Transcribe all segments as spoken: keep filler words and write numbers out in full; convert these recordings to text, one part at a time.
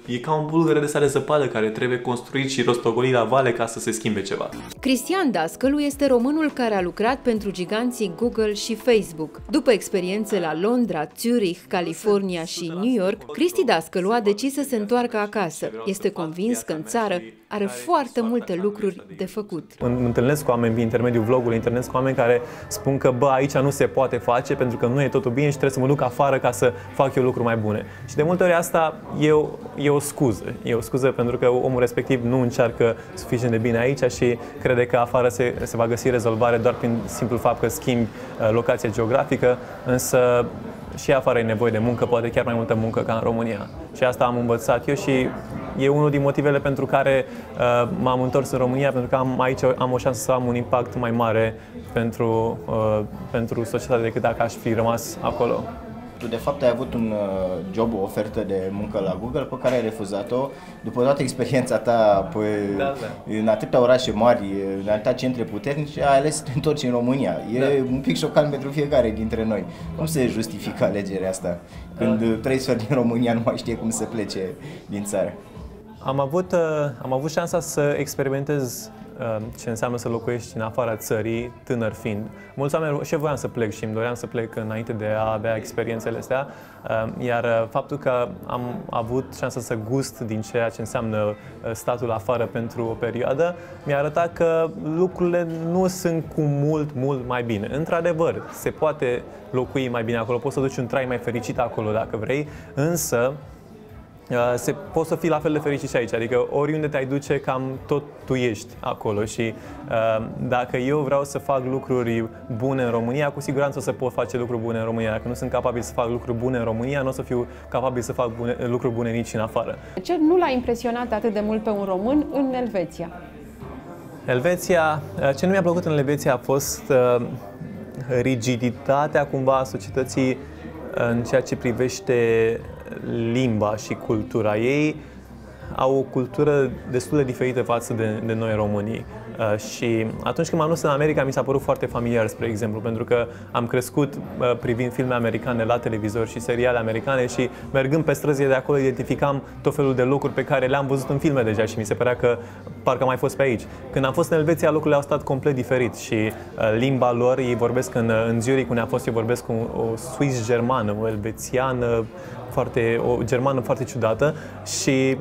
e ca un bulgăre de sare zăpadă care trebuie construit și rostogolit la vale ca să se schimbe ceva. Cristian Dascălu este românul care a lucrat pentru giganții Google și Facebook. După experiențe la Londra, Zurich, California și New York, Cristi Dascălu a decis să se întoarcă acasă. Este convins că în țară are foarte multe lucruri de făcut. Mă întâlnesc cu oameni prin intermediul vlogului, întâlnesc cu oameni care spun că bă, aici nu se poate face pentru că nu e totul bine și trebuie să mă duc afară ca să fac eu lucruri mai bune. Și de multe ori asta e o, e o scuză. E o scuză pentru că omul respectiv nu încearcă suficient de bine aici și crede că afară se, se va găsi rezolvare doar prin simplul fapt că schimbi uh, locația geografică, însă și afară e nevoie de muncă, poate chiar mai multă muncă ca în România. Și asta am învățat eu și e unul din motivele pentru care uh, m-am întors în România, pentru că am, aici am o șansă să am un impact mai mare pentru, uh, pentru societate decât dacă aș fi rămas acolo. Tu de fapt ai avut un uh, job, o ofertă de muncă la Google pe care ai refuzat-o după toată experiența ta pe, da, da. în atâtea orașe mari, în atâtea centre puternice, ai ales să te întorci în România. E da. un pic șocant pentru fiecare dintre noi. Cum se justifică alegerea asta când uh. trei sfert din România nu mai știe cum să plece din țară? Am avut, uh, am avut șansa să experimentez uh, ce înseamnă să locuiești în afara țării, tânăr fiind. Mulți oameni și voiam să plec și îmi doream să plec înainte de a avea experiențele astea, uh, iar uh, faptul că am avut șansa să gust din ceea ce înseamnă uh, statul afară pentru o perioadă, mi-a arătat că lucrurile nu sunt cu mult, mult mai bine. Într-adevăr, se poate locui mai bine acolo, poți să duci un trai mai fericit acolo dacă vrei, însă Se, poți să fii la fel de fericit și aici, adică oriunde te-ai duce, cam tot tu ești acolo și uh, dacă eu vreau să fac lucruri bune în România, cu siguranță o să pot face lucruri bune în România. Dacă nu sunt capabil să fac lucruri bune în România, nu o să fiu capabil să fac bune, lucruri bune nici în afară. Ce nu l-a impresionat atât de mult pe un român în Elveția? Elveția, ce nu mi-a plăcut în Elveția a fost uh, rigiditatea cumva a societății în ceea ce privește limba și cultura. Ei au o cultură destul de diferită față de, de noi românii. Uh, și atunci când m-am dus în America, mi s-a părut foarte familiar, spre exemplu, pentru că am crescut uh, privind filme americane la televizor și seriale americane și mergând pe străzile de acolo identificam tot felul de locuri pe care le-am văzut în filme deja și mi se părea că parcă am mai fost pe aici. Când am fost în Elveția, lucrurile au stat complet diferit și uh, limba lor, ei vorbesc în, în Zurich, unde am fost eu, vorbesc cu o suis-germană, o elvețiană, foarte, o germană foarte ciudată și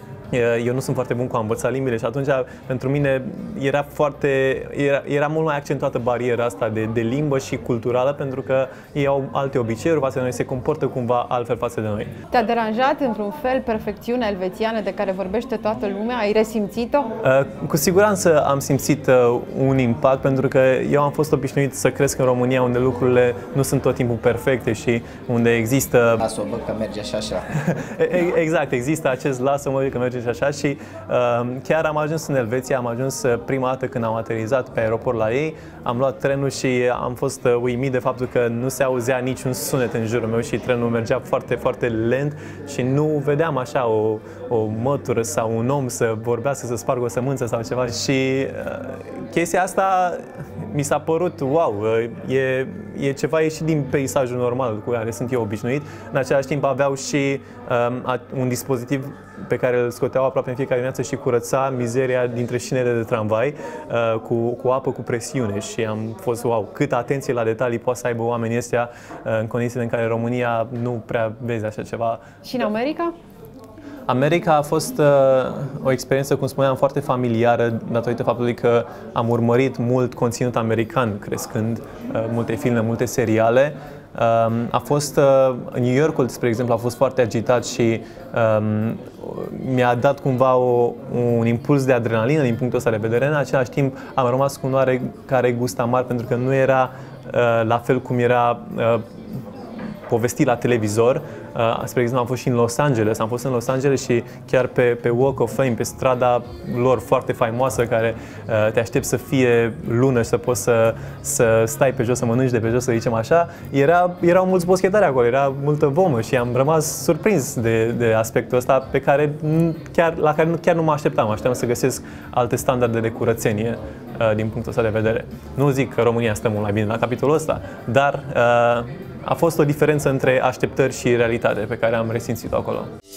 eu nu sunt foarte bun cu a învăța limbile și atunci pentru mine era foarte era, era mult mai accentuată bariera asta de, de limbă și culturală, pentru că ei au alte obiceiuri față de noi, se comportă cumva altfel față de noi. Te-a deranjat într-un fel perfecțiunea elvețiană de care vorbește toată lumea? Ai resimțit-o? Uh, cu siguranță am simțit uh, un impact, pentru că eu am fost obișnuit să cresc în România, unde lucrurile nu sunt tot timpul perfecte și unde există... Lasă-o, văd că merge așa așa. Exact, există acest lasă-mă că merge și așa și uh, chiar am ajuns în Elveția, am ajuns uh, prima dată când am aterizat pe aeroport la ei, am luat trenul și am fost uh, uimit de faptul că nu se auzea niciun sunet în jurul meu și trenul mergea foarte, foarte lent și nu vedeam așa o, o mătură sau un om să vorbească, să spargă o sămânță sau ceva și uh, chestia asta mi s-a părut wow, uh, e, e ceva ieșit din peisajul normal cu care sunt eu obișnuit. În același timp aveau și uh, un dispozitiv pe care îl scoteau aproape în fiecare dimineață și curăța mizeria dintre șinele de tramvai uh, cu, cu apă cu presiune și am fost wow, câtă atenție la detalii poate să aibă oamenii ăștia uh, în condițiile în care în România nu prea vezi așa ceva. Și în America? America a fost uh, o experiență, cum spuneam, foarte familiară datorită faptului că am urmărit mult conținut american crescând, uh, multe filme, multe seriale. Um, a fost, uh, New Yorkul, spre exemplu, a fost foarte agitat și um, mi-a dat cumva o, un impuls de adrenalină din punctul ăsta de vedere. În același timp am rămas cu un oarecare gust amar, pentru că nu era uh, la fel cum era uh, povestit la televizor. Uh, spre exemplu, am fost și în Los Angeles, am fost în Los Angeles și chiar pe, pe Walk of Fame, pe strada lor foarte faimoasă, care uh, te aștept să fie lună și să poți să, să stai pe jos, să mănânci de pe jos, să zicem așa, era, erau mulți boschetari acolo, era multă vomă și am rămas surprins de, de aspectul ăsta pe care chiar, la care chiar nu mă așteptam. Așteptam să găsesc alte standarde de curățenie uh, din punctul ăsta de vedere. Nu zic că România stă mult mai bine la capitolul ăsta, dar uh, a fost o diferență între așteptări și realitate pe care am resimțit-o acolo.